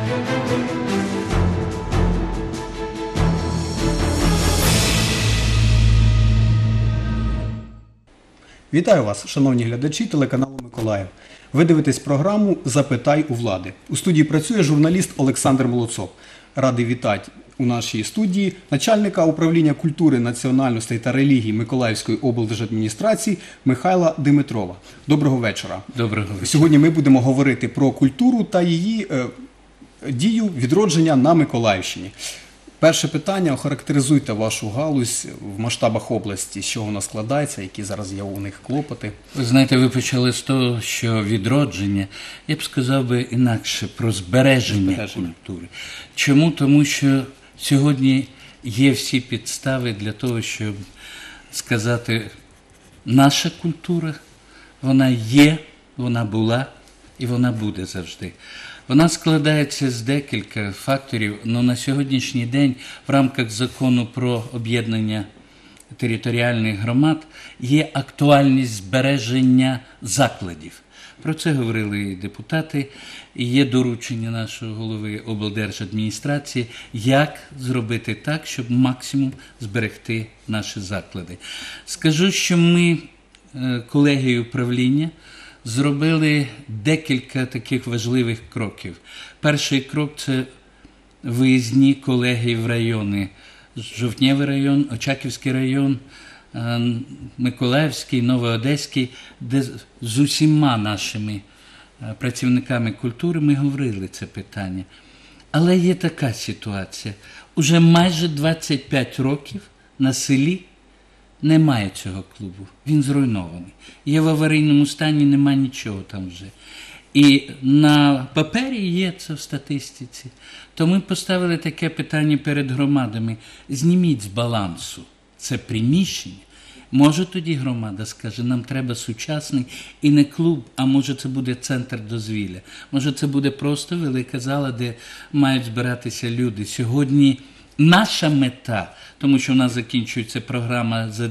Вітаю вас, шановні глядачі телеканалу Миколаїв. Ви дивитесь програму «Запитай у влади». У студії працює журналіст Олександр Молодцов. Радий вітати у нашій студії начальника управління культури, національностей та релігій Миколаївської облдержадміністрації Михайла Димитрова. Доброго вечора. Доброго вечора. Сьогодні ми будемо говорити про культуру та її дію відродження на Миколаївщині. Перше питання. Охарактеризуйте вашу галузь в масштабах області, з чого вона складається, які зараз є у них клопоти. Ви знаєте, ви почали з того, що відродження, я б сказав би інакше, про збереження культури. Чому? Тому що сьогодні є всі підстави для того, щоб сказати, наша культура, вона є, вона була і вона буде завжди. Вона складається з декілька факторів, але на сьогоднішній день в рамках закону про об'єднання територіальних громад є актуальність збереження закладів. Про це говорили і депутати, і є доручення нашого голови облдержадміністрації, як зробити так, щоб максимум зберегти наші заклади. Скажу, що ми, колегією управління, зробили декілька таких важливих кроків. Перший крок – це виїзні колегії в райони. Жовтневий район, Очаківський район, Миколаївський, Новоодеський, де з усіма нашими працівниками культури ми говорили це питання. Але є така ситуація. Уже майже 25 років на селі немає цього клубу, він зруйнований. Є в аварійному стані, немає нічого там вже. І на папері є це в статистиці. То ми поставили таке питання перед громадами. Зніміть з балансу це приміщення. Може тоді громада скаже, нам треба сучасний і не клуб, а може це буде центр дозвілля. Може це буде просто велика зала, де мають збиратися люди. Сьогодні наша мета, тому що в нас закінчується програма за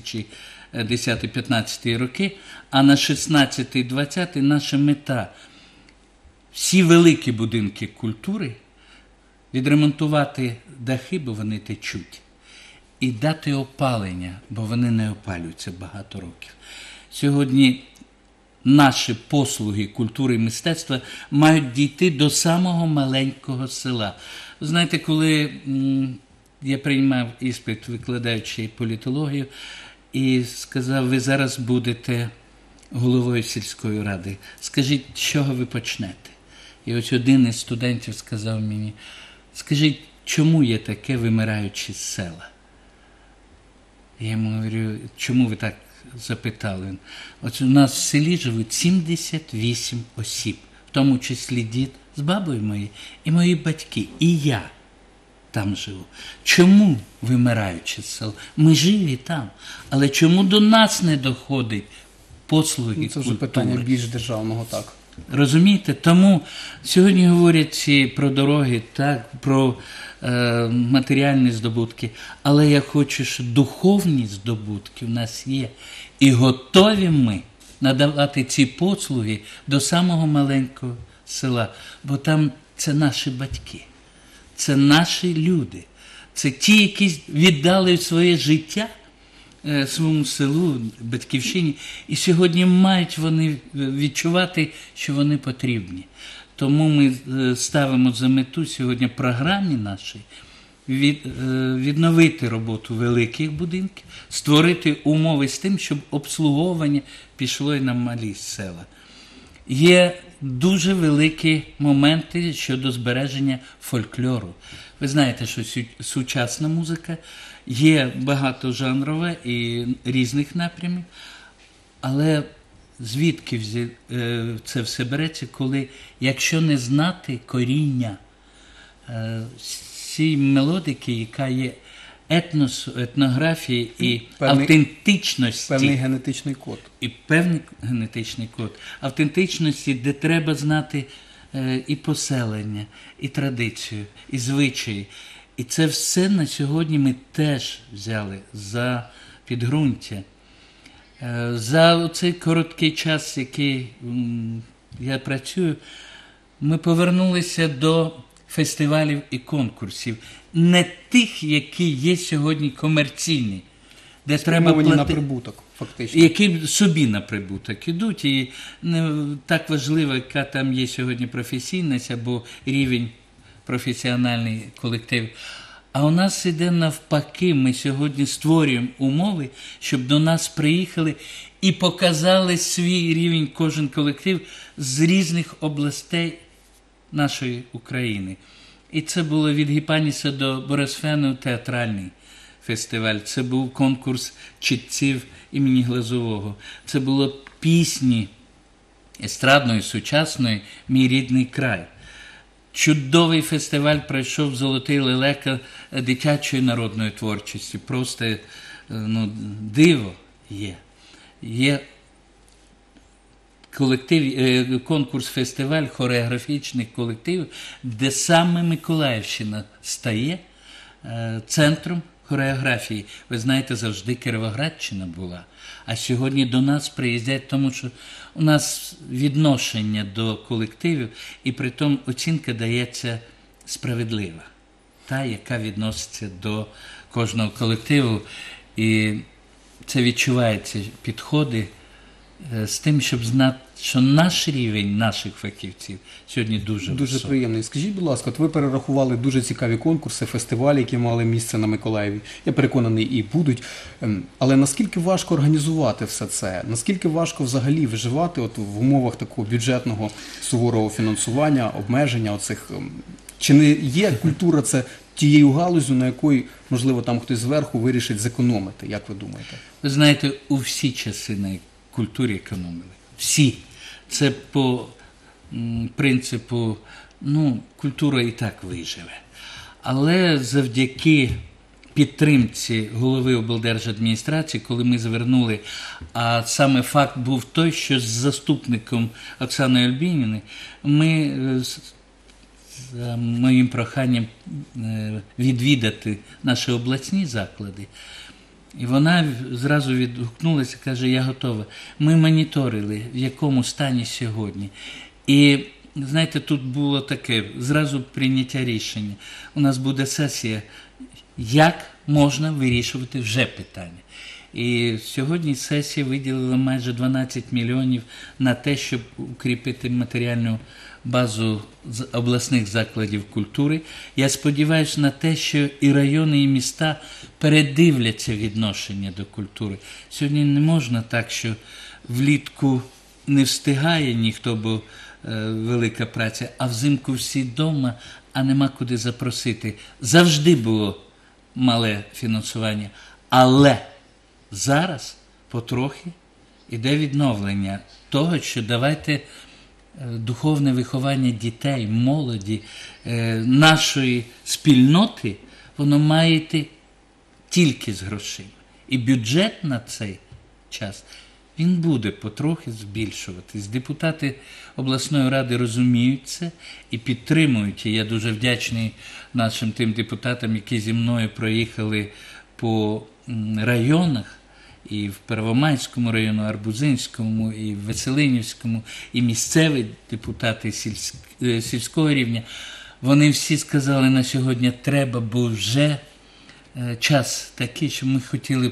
2010-2015 роки, а на 16-20 наша мета – всі великі будинки культури відремонтувати дахи, бо вони течуть, і дати опалення, бо вони не опалюються багато років. Сьогодні наші послуги культури і мистецтва мають дійти до самого маленького села. Знаєте, коли я приймав іспит, викладаючи політологію, і сказав, ви зараз будете головою сільської ради. Скажіть, з чого ви почнете? І ось один із студентів сказав мені, скажіть, чому є таке вимираючі села? Я йому говорю, чому ви так запитали? От у нас в селі живуть 78 осіб, в тому числі дід з бабою моєю, і мої батьки, і я там живу. Чому вимираючи село? Ми живі там, але чому до нас не доходить послуги культури? Це вже питання більш державного, так. Розумієте? Тому сьогодні говорять про дороги, так, про матеріальні здобутки, але я хочу, що духовні здобутки в нас є. І готові ми надавати ці послуги до самого маленького села, бо там це наші батьки, це наші люди, це ті, які віддали своє життя своєму селу, батьківщині, і сьогодні мають вони відчувати, що вони потрібні. Тому ми ставимо за мету сьогодні в програмі нашій відновити роботу великих будинків, створити умови з тим, щоб обслуговування пішло і на малі села. Є дуже великі моменти щодо збереження фольклору. Ви знаєте, що сучасна музика є багатожанрова і різних напрямів, але звідки це все береться, коли, якщо не знати коріння цієї мелодики, яка є етносу, етнографії і автентичності. Певний генетичний код. І певний генетичний код. Автентичності, де треба знати і поселення, і традицію, і звичаї. І це все на сьогодні ми теж взяли за підґрунтя. За цей короткий час, який я працюю, Ми повернулися до фестивалів і конкурсів, не тих, які є сьогодні комерційні, де треба Спрямовані на платити, прибуток, фактично. які собі на прибуток ідуть, і не так важливо, яка там є сьогодні професійність або рівень професіональний колектив. А у нас іде навпаки, ми сьогодні створюємо умови, щоб до нас приїхали і показали свій рівень кожен колектив з різних областей нашої України. І це було від Гіпаніса до Борисфену театральний фестиваль, це був конкурс читців імені Глазового, це було пісні естрадної, сучасної «Мій рідний край». Чудовий фестиваль пройшов «Золотий лелека» дитячої народної творчості. Просто диво є. Є конкурс-фестиваль хореографічних колективів, де саме Миколаївщина стає центром хореографії. Ви знаєте, завжди Кіровоградщина була. А сьогодні до нас приїздять, тому що у нас відношення до колективів, і при тому оцінка дається справедлива. Та, яка відноситься до кожного колективу. І це відчувається підходи з тим, щоб знати, що наш рівень наших фахівців сьогодні дуже високий. Приємний. Скажіть, будь ласка, от ви перерахували дуже цікаві конкурси, фестивалі, які мали місце на Миколаєві. Я переконаний, і будуть. Але наскільки важко організувати все це? Наскільки важко взагалі виживати от в умовах такого бюджетного суворого фінансування, обмеження оцих? Чи не є культура це тією галузю, на якої, можливо, там хтось зверху вирішить зекономити? Як ви думаєте? Ви знаєте, у всі часи на культурі економили. Всі. Це по принципу, культура і так виживе. Але завдяки підтримці голови облдержадміністрації, коли ми звернули, а саме факт був той, що з заступником Оксаною Альбініною ми за моїм проханням відвідати наші обласні заклади. І вона зразу відгукнулася, каже, я готова. Ми моніторили, в якому стані сьогодні. І, знаєте, тут було таке, зразу прийняття рішення. У нас буде сесія, як можна вирішувати вже питання. І сьогодні сесія виділила майже 12 мільйонів на те, щоб укріпити матеріальну базу обласних закладів культури. Я сподіваюся на те, що і райони, і міста передивляться відношення до культури. Сьогодні не можна так, що влітку не встигає ніхто, бо велика праця, а взимку всі вдома, а нема куди запросити. Завжди було мале фінансування, але зараз потрохи іде відновлення того, що давайте духовне виховання дітей, молоді, нашої спільноти, воно має йти тільки з грошима. І бюджет на цей час, він буде потрохи збільшуватись. Депутати обласної ради розуміють це і підтримують. І я дуже вдячний нашим тим депутатам, які зі мною проїхали по районах, і в Первомайському району, Арбузинському, і в Веселинівському, і місцеві депутати сільського рівня. Вони всі сказали, на сьогодні треба, бо вже час такий, що ми хотіли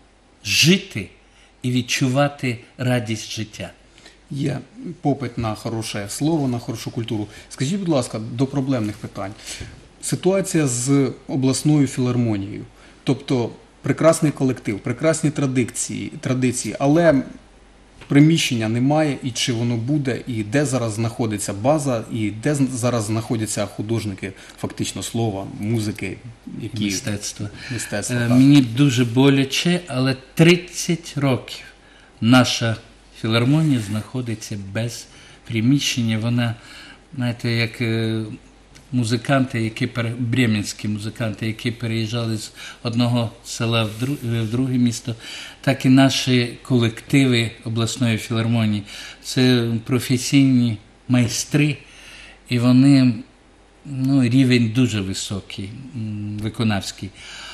жити і відчувати радість життя. Є попит на хороше слово, на хорошу культуру. Скажіть, будь ласка, до проблемних питань. Ситуація з обласною філармонією. Тобто прекрасний колектив, прекрасні традиції, але приміщення немає, і чи воно буде, і де зараз знаходиться база, і де зараз знаходяться художники, фактично слова, музики, які... Мистецтво. Так. Мені дуже боляче, але 30 років наша філармонія знаходиться без приміщення. Вона, знаєте, як музиканти, бременські музиканти, які переїжджали з одного села в друге місто, так і наші колективи обласної філармонії. Це професійні майстри, і вони, рівень дуже високий, виконавський.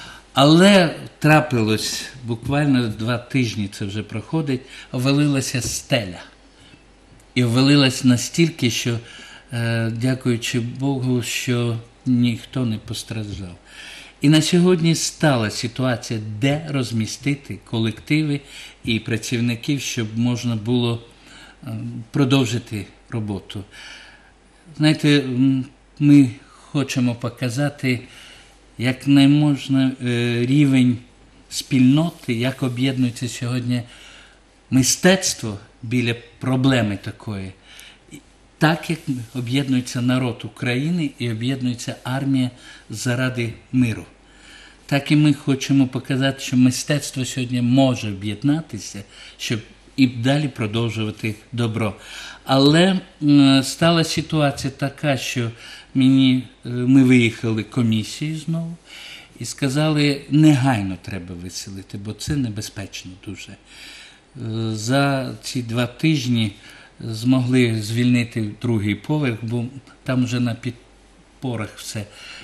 Але трапилось, буквально 2 тижні це вже проходить, овалилася стеля. І овалилась настільки, що дякуючи Богу, що ніхто не постраждав. І на сьогодні стала ситуація, де розмістити колективи і працівників, щоб можна було продовжити роботу. Знаєте, ми хочемо показати, як не можна рівень спільноти, як об'єднується сьогодні мистецтво біля проблеми такої, так як об'єднується народ України і об'єднується армія заради миру. Так і ми хочемо показати, що мистецтво сьогодні може об'єднатися, щоб і далі продовжувати добро. Але стала ситуація така, що ми виїхали комісією знову і сказали, негайно треба виселити, бо це небезпечно дуже. За ці 2 тижні змогли звільнити другий поверх, бо там вже на підпорах все.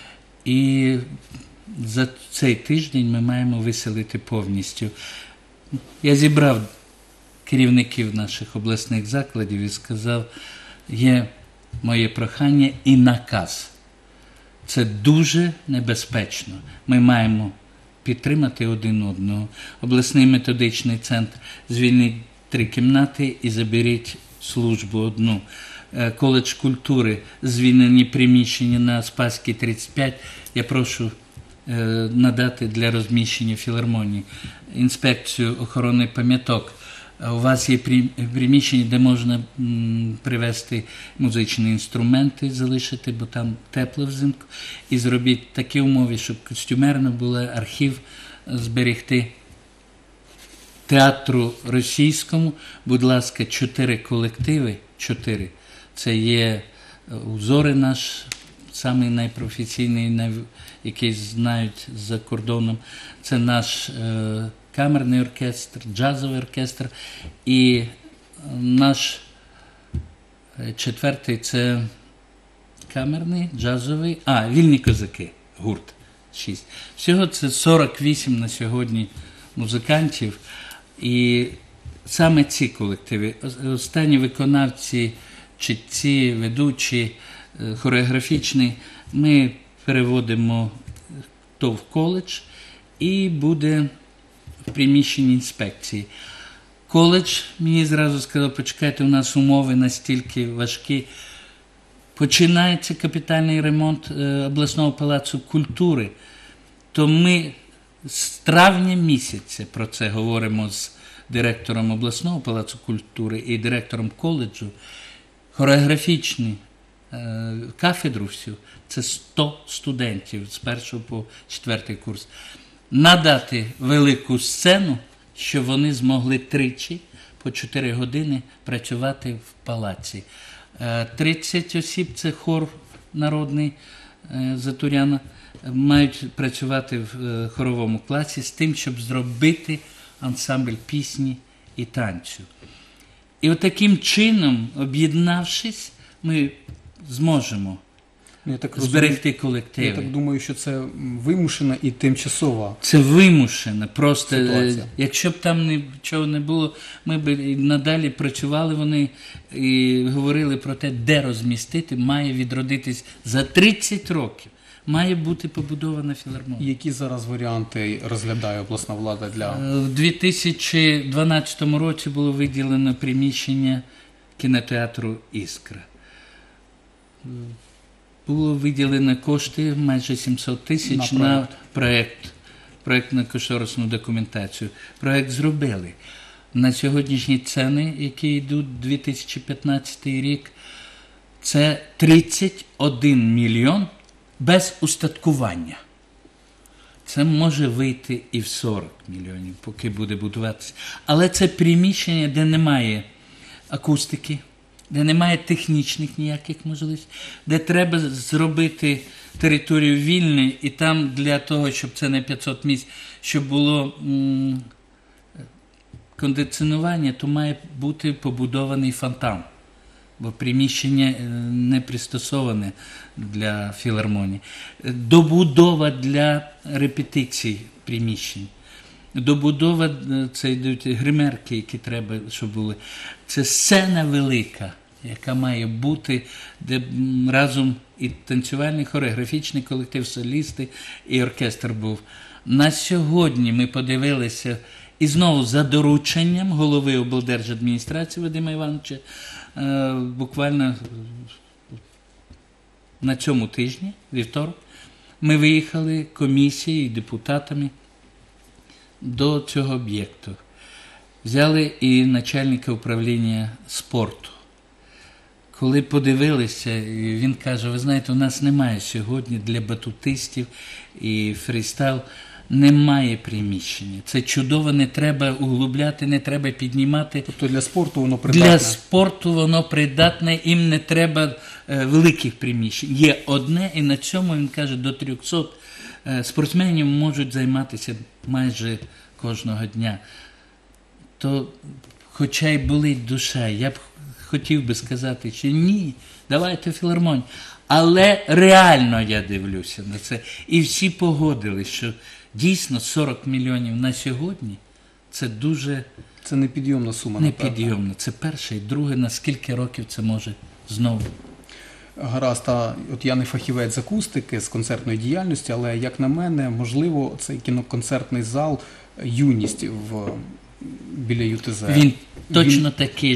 І за цей тиждень ми маємо виселити повністю. Я зібрав керівників наших обласних закладів і сказав, є моє прохання і наказ. Це дуже небезпечно. Ми маємо підтримати один одного. Обласний методичний центр, звільніть 3 кімнати і заберіть службу одну. Коледж культури, звільнені приміщення на Спаській 35. Я прошу надати для розміщення філармонії. Інспекцію охорони пам'яток. У вас є приміщення, де можна привезти музичні інструменти, залишити, бо там тепло взимку. І зробіть такі умови, щоб костюмерно було, архів зберегти. Театру російському, будь ласка, 4 колективи, 4. Це є Узори наш, самий найпрофесійний, який знають за кордоном. Це наш камерний оркестр, джазовий оркестр. І наш 4-й це камерний, джазовий, Вільні козаки, гурт 6. Всього це 48 на сьогодні музикантів. І саме ці колективи, останні виконавці, читці, ведучі, хореографічні, ми переводимо то в коледж і буде в приміщенні інспекції. Коледж мені зразу сказав, почекайте, у нас умови настільки важкі. Починається капітальний ремонт обласного палацу культури, то ми з травня місяця про це говоримо з директором обласного палацу культури і директором коледжу. Хореографічні кафедру всю, це 100 студентів з 1 по 4 курс. Надати велику сцену, щоб вони змогли тричі по 4 години працювати в палаці. 30 осіб – це хор народний Затуряна, мають працювати в хоровому класі з тим, щоб зробити ансамбль пісні і танцю. І от таким чином, об'єднавшись, ми зможемо зберегти колективи. Я так думаю, що це вимушена і тимчасова. Це вимушена. Просто, ситуація. якщо б там нічого не було, ми б і надалі працювали, вони і говорили про те, де розмістити, має відродитись за 30 років. Має бути побудована філармонія. Які зараз варіанти розглядає обласна влада для... У 2012 році було виділено приміщення кінотеатру «Іскра». Було виділено кошти майже 700 тисяч на проєктно-кошторисну документацію. Проєкт зробили. На сьогоднішні ціни, які йдуть 2015 рік, це 31 мільйон без устаткування. Це може вийти і в 40 мільйонів, поки буде будуватися. Але це приміщення, де немає акустики, де немає технічних ніяких можливостей, де треба зробити територію вільною, і там для того, щоб це не 500 місць, щоб було кондиціонування, то має бути побудований фонтан. Бо приміщення не пристосоване для філармонії. Добудова для репетицій приміщень. Добудова, це йдуть гримерки, які треба, щоб були. Це сцена велика, яка має бути, де разом і танцювальний хореографічний колектив, солісти, і оркестр був. На сьогодні ми подивилися, і знову за дорученням голови облдержадміністрації Вадима Івановича, буквально на цьому тижні, вівторок, ми виїхали комісією і депутатами до цього об'єкту. Взяли і начальника управління спорту. Коли подивилися, він каже, ви знаєте, у нас немає сьогодні для батутистів і фрістайл, немає приміщення. Це чудово, не треба углубляти, не треба піднімати. Тобто для спорту воно придатне? Для спорту воно придатне, їм не треба великих приміщень. Є одне, і на цьому, він каже, до 300 спортсменів можуть займатися майже кожного дня. То, хоча й болить душа, я б хотів би сказати, що ні, давайте філармонію. Але реально я дивлюся на це. І всі погодились, що дійсно 40 мільйонів на сьогодні – це дуже Це непідйомна сума, напевно. непідйомно. Це перше. І друге, на скільки років це може знову. Гаразд, от я не фахівець з акустики, з концертної діяльності, але, як на мене, можливо, цей кіноконцертний зал «Юність» біля ЮТЗ. Він точно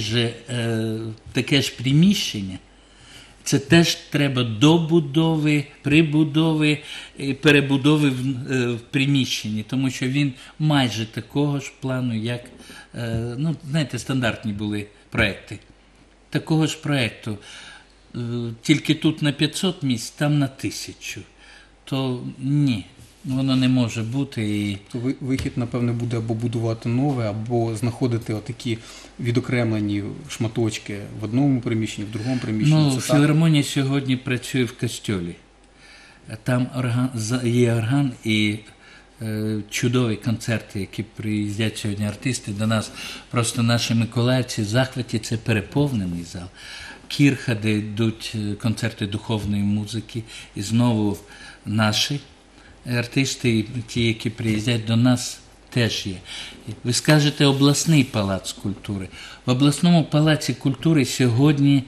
таке ж приміщення. Це теж треба добудови, прибудови, перебудови в приміщенні, тому що він майже такого ж плану, як, знаєте, стандартні були проекти. Такого ж проекту. Тільки тут на 500 місць, там на 1000. То ні, воно не може бути. І То вихід, напевне, буде або будувати нове, або знаходити отакі відокремлені шматочки в одному приміщенні, в другому приміщенні. Це філармонія сьогодні працює в костьолі. Там є орган і чудові концерти, які приїздять сьогодні артисти до нас. Просто наші миколаївці в захваті, це переповнений зал. Кірха, де йдуть концерти духовної музики, і знову наші артисти, ті, які приїздять до нас, теж є. Ви скажете, обласний палац культури. В обласному палаці культури сьогодні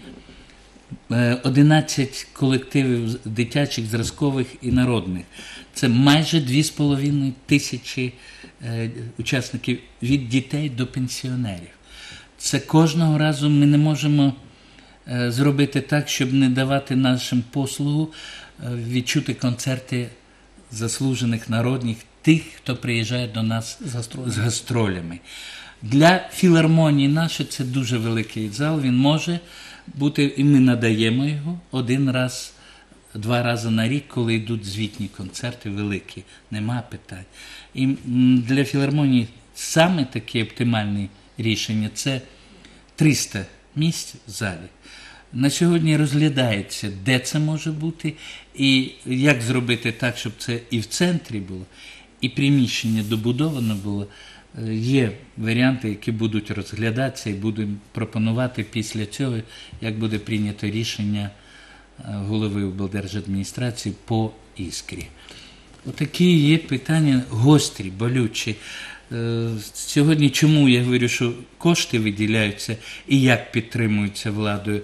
11 колективів дитячих, зразкових і народних. Це майже 2,5 тисячі учасників від дітей до пенсіонерів. Це кожного разу ми не можемо зробити так, щоб не давати нашим послугу відчути концерти заслужених народних, тих, хто приїжджає до нас з гастролями. Для філармонії нашої це дуже великий зал, він може бути, і ми надаємо його 1 раз, 2 рази на рік, коли йдуть звітні концерти великі, нема питань. І для філармонії саме таке оптимальне рішення – це 300 місць в залі. На сьогодні розглядається, де це може бути, і як зробити так, щоб це і в центрі було, і приміщення добудовано було. Є варіанти, які будуть розглядатися і будемо пропонувати після цього, як буде прийнято рішення голови облдержадміністрації по «Іскрі». Отакі є питання гострі, болючі. Сьогодні чому я говорю, що кошти виділяються і як підтримуються владою?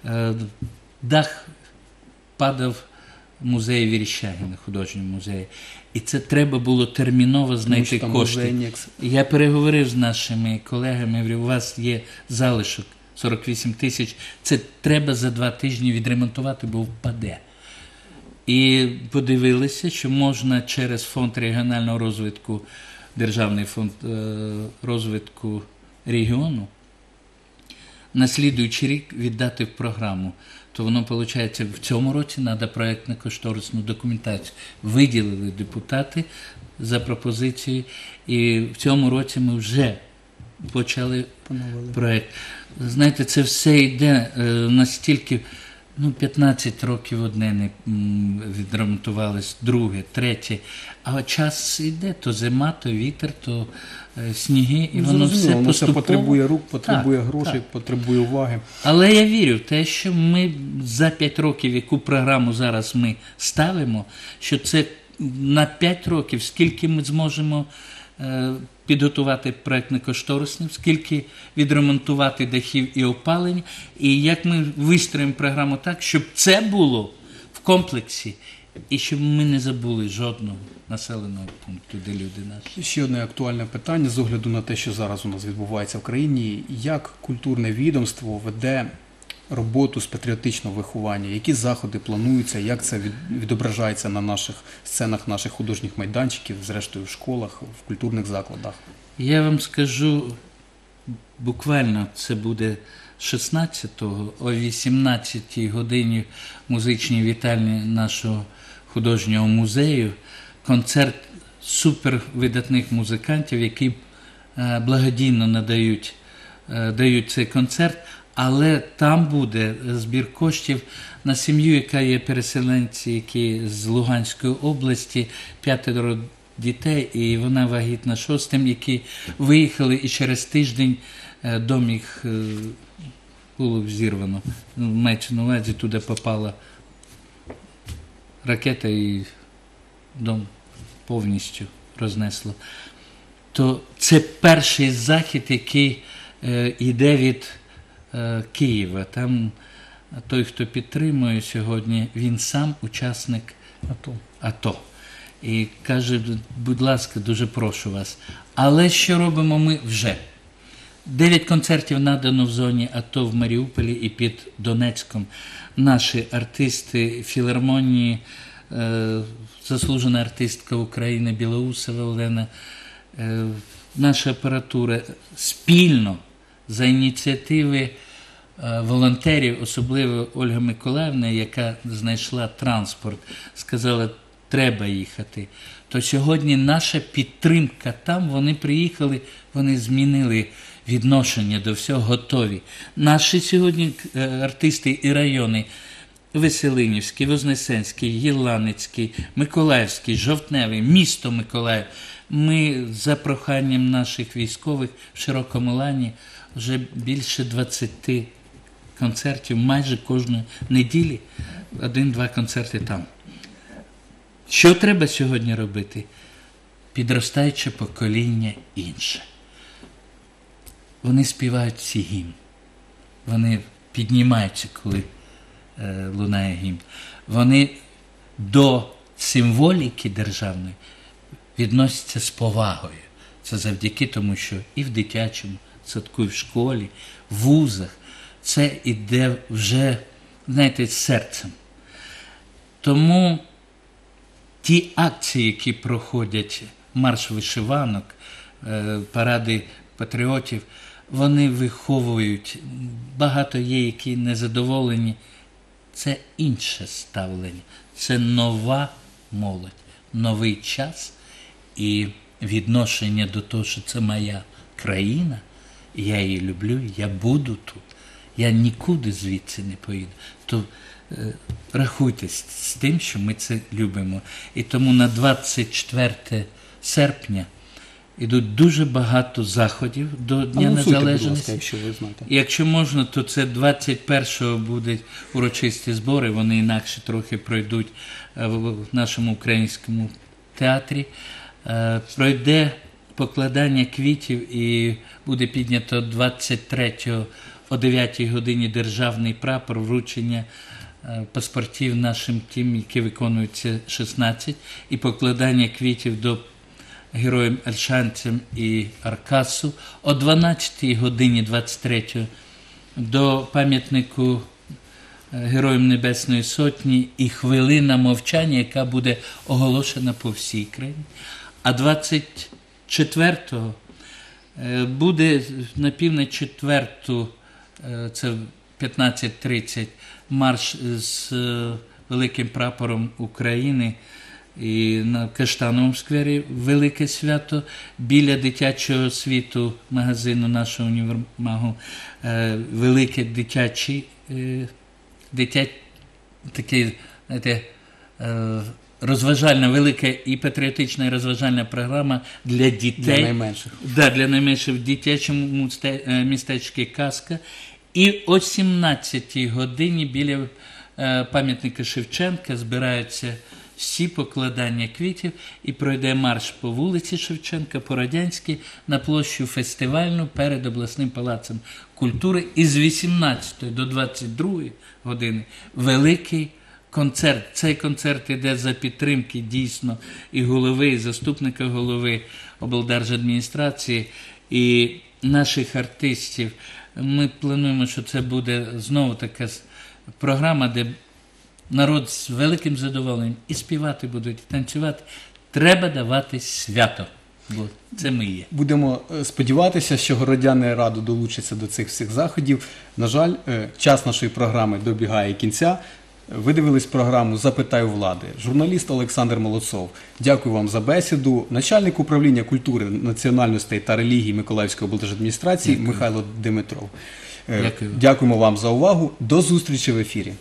Дах падав в музеї Вірещагіна, художньому музеї. І це треба було терміново знайти кошти. Я переговорив з нашими колегами, говорю, у вас є залишок 48 тисяч, це треба за 2 тижні відремонтувати, бо впаде. І подивилися, що можна через фонд регіонального розвитку, Державний фонд розвитку регіону, на слідуючий рік віддати в програму. То воно, виходить, в цьому році треба проєктно-кошторисну документацію. Виділили депутати за пропозицією, і в цьому році ми вже почали проєкт. Знаєте, це все йде настільки, 15 років одне не відремонтувалось, друге, третє, а час йде, то зима, то вітер, то сніги, і воно все поступово. Це потребує рук, потребує грошей, потребує уваги. Але я вірю в те, що ми за 5 років, яку програму зараз ми ставимо, що це на 5 років, скільки ми зможемо підготувати проєктно-кошторисні, скільки відремонтувати дахів і опалень, і як ми вистроїмо програму так, щоб це було в комплексі, і щоб ми не забули жодного населеного пункту, де люди наші. Ще одне актуальне питання з огляду на те, що зараз у нас відбувається в країні. Як культурне відомство веде роботу з патріотичного виховання? Які заходи плануються? Як це відображається на наших сценах, наших художніх майданчиків, зрештою в школах, в культурних закладах? Я вам скажу, буквально це буде 16-го о 18-й годині в музичній вітальні нашого художнього музею концерт супервидатних музикантів, які благодійно дають цей концерт, але там буде збір коштів на сім'ю, яка є переселенці, які з Луганської області, 5 дітей, і вона вагітна 6-м, які виїхали, і через тиждень дом їх було взірвано. Мається на увазі, туди попала ракета і дом повністю рознесло. То це перший захід, який йде від Києва. Там той, хто підтримує сьогодні, він сам учасник АТО. І каже, будь ласка, дуже прошу вас. Але що робимо ми вже? 9 концертів надано в зоні АТО в Маріуполі і під Донецьком. Наші артисти філармонії, заслужена артистка України Білоусова Олена, наша апаратура спільно за ініціативи волонтерів, особливо Ольга Миколаївна, яка знайшла транспорт, сказала, треба їхати. То сьогодні наша підтримка там, вони приїхали, вони змінили відношення до всього, готові. Наші сьогодні артисти і райони Веселинівський, Вознесенський, Єланицький, Миколаївський, Жовтневий, місто Миколаїв. Ми за проханням наших військових в Широкому Лані вже більше 20 концертів, майже кожної неділі 1-2 концерти там. Що треба сьогодні робити? Підростаюче покоління інше. Вони співають всі гімн. Вони піднімаються, коли лунає гімн. Вони до символіки державної відносяться з повагою. Це завдяки тому, що і в дитячому садку, і в школі, в вузах це іде вже, знаєте, з серцем. Тому ті акції, які проходять, марш вишиванок, паради патріотів, вони виховують. Багато є, які незадоволені. Це інше ставлення. Це нова молодь, новий час і відношення до того, що це моя країна, я її люблю, я буду тут, я нікуди звідси не поїду. То рахуйтесь з тим, що ми це любимо. І тому на 24 серпня ідуть дуже багато заходів до Дня Незалежності. Будь ласка, якщо ви знаєте. Якщо можна, то це 21-го будуть урочисті збори, вони інакше трохи пройдуть в нашому українському театрі. Пройде покладання квітів і буде піднято 23-го о 9-й годині державний прапор, вручення паспортів нашим тим, які виконуються 16, і покладання квітів до героям Ельшанцям і Аркасу. О 12-й годині 23-го до пам'ятнику Героям Небесної Сотні і хвилина мовчання, яка буде оголошена по всій країні. А 24-го буде на північ 4-ту, це 15:30, марш з великим прапором України і на Каштановому сквері велике свято, біля дитячого світу магазину нашого універмагу велике таке, знаєте, розважальна, велика і патріотична і розважальна програма для дітей. Для найменших. Да, для найменших в дитячому містечку «Казка». І о 17-й годині біля пам'ятника Шевченка збираються всі покладання квітів і пройде марш по вулиці Шевченка, по Радянській, на площу Фестивальну перед обласним палацем культури. І з 18 до 22 години великий концерт. Цей концерт іде за підтримки дійсно і голови, і заступника голови облдержадміністрації, і наших артистів. Ми плануємо, що це буде знову така програма, де народ з великим задоволенням і співати будуть, і танцювати. Треба давати свято, бо це ми є. Будемо сподіватися, що городяни радо долучаться до цих всіх заходів. На жаль, час нашої програми добігає кінця. Ви дивились програму «Запитай у влади». Журналіст Олександр Молодцов. Дякую вам за бесіду. Начальник управління культури, національностей та релігії Миколаївської облдержадміністрації Михайло Димитров. Дякую. Дякуємо вам за увагу. До зустрічі в ефірі.